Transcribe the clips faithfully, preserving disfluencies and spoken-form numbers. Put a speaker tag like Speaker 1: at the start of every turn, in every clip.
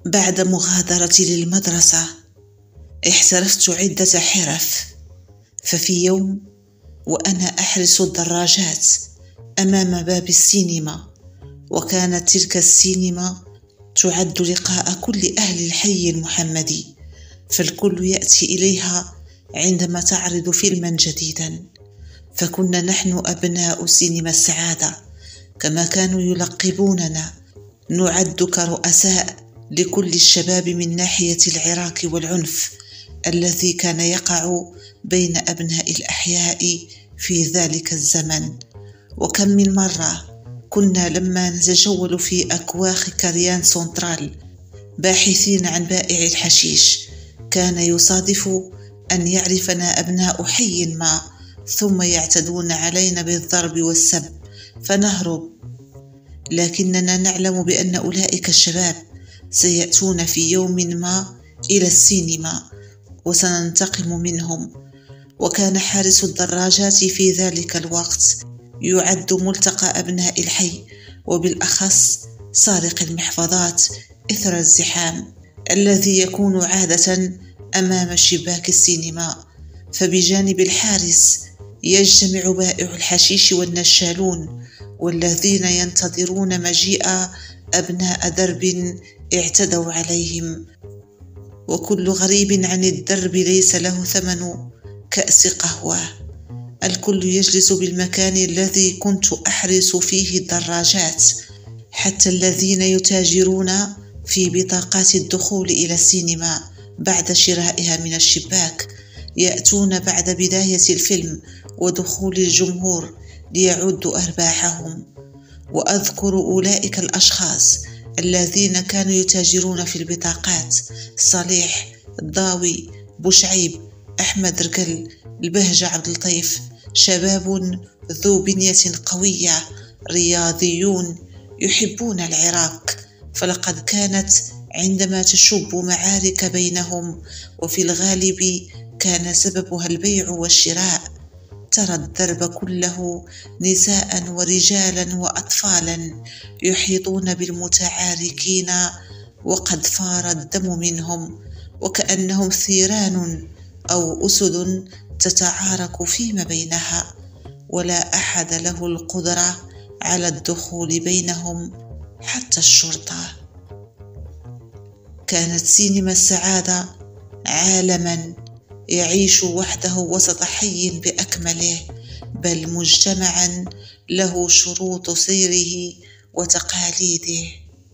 Speaker 1: بعد مغادرتي للمدرسة احترفت عدة حرف، ففي يوم وأنا أحرس الدراجات أمام باب السينما، وكانت تلك السينما تعد لقاء كل أهل الحي المحمدي، فالكل يأتي إليها عندما تعرض فيلما جديدا. فكنا نحن أبناء سينما السعادة كما كانوا يلقبوننا، نعد كرؤساء لكل الشباب من ناحية العراك والعنف الذي كان يقع بين أبناء الأحياء في ذلك الزمن. وكم من مرة كنا لما نتجول في أكواخ كريان سنترال باحثين عن بائع الحشيش كان يصادف أن يعرفنا أبناء حي ما، ثم يعتدون علينا بالضرب والسب فنهرب، لكننا نعلم بأن أولئك الشباب سيأتون في يوم ما إلى السينما وسننتقم منهم. وكان حارس الدراجات في ذلك الوقت يعد ملتقى أبناء الحي، وبالأخص سارق المحفظات إثر الزحام الذي يكون عادة أمام شباك السينما. فبجانب الحارس يجتمع بائع الحشيش والنشالون والذين ينتظرون مجيء أبناء درب اعتدوا عليهم، وكل غريب عن الدرب ليس له ثمن كأس قهوة. الكل يجلس بالمكان الذي كنت أحرس فيه الدراجات، حتى الذين يتاجرون في بطاقات الدخول إلى السينما بعد شرائها من الشباك يأتون بعد بداية الفيلم ودخول الجمهور ليعدوا أرباحهم. وأذكر أولئك الأشخاص الذين كانوا يتاجرون في البطاقات: صالح، الضاوي، بوشعيب، أحمد ركل، البهجة عبد اللطيف، شباب ذو بنية قوية رياضيون يحبون العراق. فلقد كانت عندما تشب معارك بينهم، وفي الغالب كان سببها البيع والشراء، ترى الدرب كله نساء ورجالا وأطفالا يحيطون بالمتعاركين وقد فار الدم منهم، وكأنهم ثيران أو أسد تتعارك فيما بينها، ولا أحد له القدرة على الدخول بينهم حتى الشرطة. كانت سينما السعادة عالما يعيش وحده وسط حي بأكمله، بل مجتمعا له شروط سيره وتقاليده.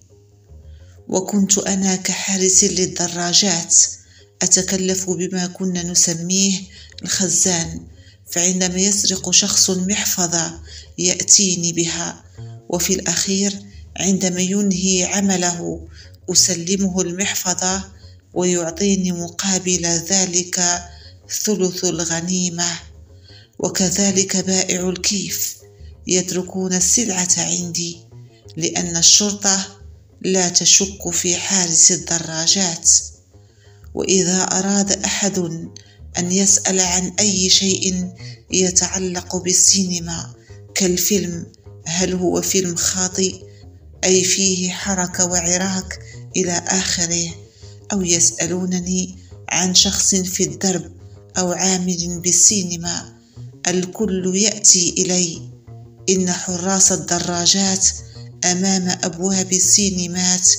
Speaker 1: وكنت أنا كحارس للدراجات أتكلف بما كنا نسميه الخزان، فعندما يسرق شخص محفظة يأتيني بها، وفي الأخير عندما ينهي عمله أسلمه المحفظة ويعطيني مقابل ذلك ثلث الغنيمة. وكذلك بائع الكيف يتركون السلعة عندي، لأن الشرطة لا تشك في حارس الدراجات. وإذا أراد أحد أن يسأل عن أي شيء يتعلق بالسينما كالفيلم هل هو فيلم خاطئ أي فيه حركة وعراك إلى آخره، أو يسألونني عن شخص في الدرب أو عامل بالسينما، الكل يأتي إلي. إن حراس الدراجات أمام أبواب السينمات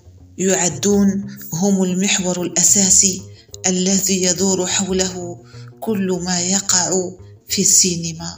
Speaker 1: يعدون هم المحور الأساسي الذي يدور حوله كل ما يقع في السينما.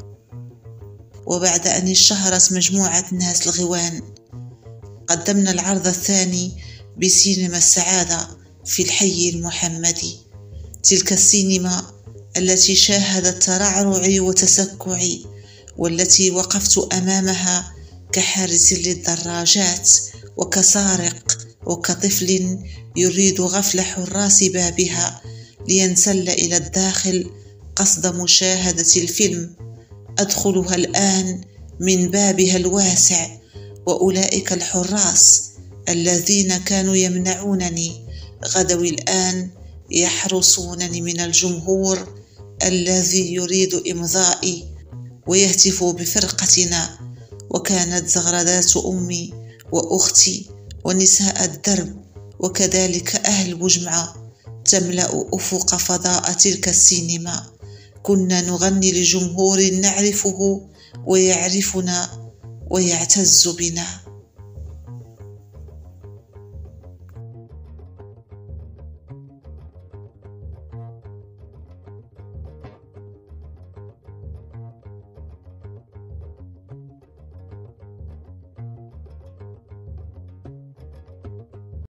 Speaker 1: وبعد أن اشتهرت مجموعة ناس الغوان قدمنا العرض الثاني بسينما السعادة في الحي المحمدي، تلك السينما التي شاهدت ترعرعي وتسكعي، والتي وقفت أمامها كحارس للدراجات وكسارق وكطفل يريد غفل حراس بابها لينسل إلى الداخل قصد مشاهدة الفيلم. أدخلها الآن من بابها الواسع، وأولئك الحراس الذين كانوا يمنعونني غدوا الآن يحرسونني من الجمهور الذي يريد إمضائي ويهتف بفرقتنا. وكانت زغردات أمي وأختي ونساء الدرب وكذلك أهل بجمعة تملأ أفق فضاء تلك السينما. كنا نغني لجمهور نعرفه ويعرفنا ويعتز بنا.